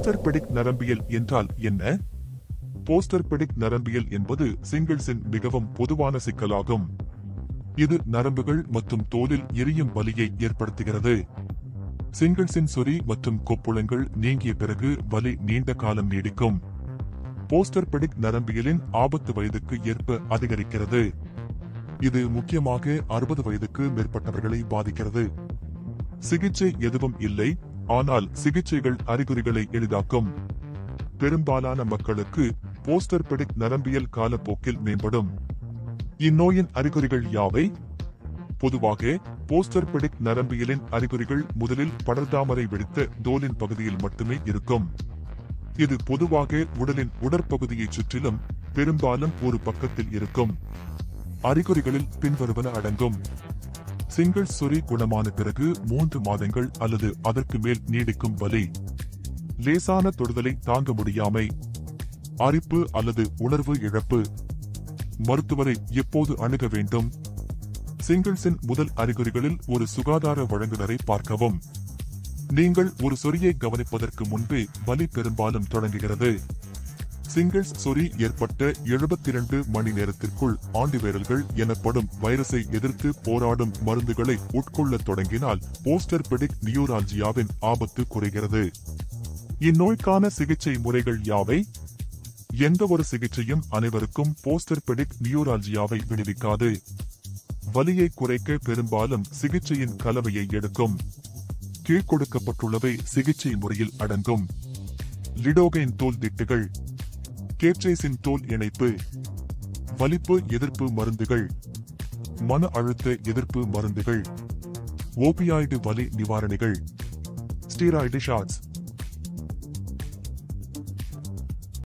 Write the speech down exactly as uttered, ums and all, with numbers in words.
போஸ்டர்பெடிக் நரம்பியல் என்றால் என்ன? போஸ்டர்பெடிக் நரம்பியல் என்பது சிங்கிள்ஸின் மிகவும் பொதுவான சிக்கலாகும். இது நரம்புகள் மற்றும் தோலில் எரியும் வலியை ஏற்படுத்துகிறது. சிங்கிள்ஸின் சொறி மற்றும் கொப்புளங்கள் நீங்கிய பிறகு வலி நீண்ட காலம் நீடிக்கும். போஸ்டர்பெடிக் நரம்பியலின் ஆபத்து வயதுக்கு ஏற்ப அதிகரிக்கிறது. இது முக்கியமாக அறுபது வயதுக்கு மேற்பட்டவர்களை பாதிக்கிறது. சிகிச்சை எதுவும் இல்லை, ஆனால் சிகிச்சைகள் அறிகுறிகளை எளிதாக்கும். பெரும்பாலான மக்களுக்கு போஸ்டர்பெடிக் நரம்பியல் காலப்போக்கில் மேம்படும். இந்நோயின் அறிகுறிகள் யாவை? பொதுவாக போஸ்டர்பெடிக் நரம்பியலின் அறிகுறிகள் முதலில் படர்தாமரை வெடித்த தோலின் பகுதியில் மட்டுமே இருக்கும். இது பொதுவாக உடலின் உடற்பகுதியைச் சுற்றிலும் பெரும்பாலும் ஒரு பக்கத்தில் இருக்கும். அறிகுறிகளில் பின்வருவன அடங்கும். சிங்கிள்ஸ் சொறி குணமான பிறகு மூன்று மாதங்கள் அல்லது அதற்கு மேல் நீடிக்கும் வலி, லேசான தொடுதலை தாங்க முடியாமை, அரிப்பு அல்லது உணர்வு இழப்பு. மருத்துவரை எப்போது அணுக வேண்டும்? சிங்கிள்ஸின் முதல் அறிகுறிகளில் ஒரு சுகாதார வழங்குநரை பார்க்கவும். நீங்கள் ஒரு சொறியை கவனிப்பதற்கு முன்பே வலி பெரும்பாலும் தொடங்குகிறது. சிங்கிள்ஸ் சொறி ஏற்பட்ட எழுபத்தி இரண்டு மணி நேரத்திற்குள் ஆன்டிவைரல்கள் எனப்படும் வைரஸை எதிர்த்து போராடும் மருந்துகளை உட்கொள்ளத் தொடங்கினால் போஸ்டர்பெடிக் நியூரால்ஜியாவின் ஆபத்து குறைகிறது. இந்நோய்க்கான சிகிச்சை முறைகள் யாவை? எந்த ஒரு சிகிச்சையும் அனைவருக்கும் போஸ்டர்பெடிக் நியூரால்ஜியாவை விடுவிக்காது. வலியை குறைக்க பெரும்பாலும் சிகிச்சையின் கலவையை எடுக்கும். கீழ்கொடுக்கப்பட்டுள்ளவை சிகிச்சை முறையில் அடங்கும். லிடோகைன் தோல் திட்டுகள், கேப்சைசின் தோல் இணைப்பு, வலிப்பு எதிர்ப்பு மருந்துகள், மன அழுத்த எதிர்ப்பு மருந்துகள், ஓபியாய்டு வலி நிவாரணிகள், ஸ்டீராய்டு ஷாட்ஸ்.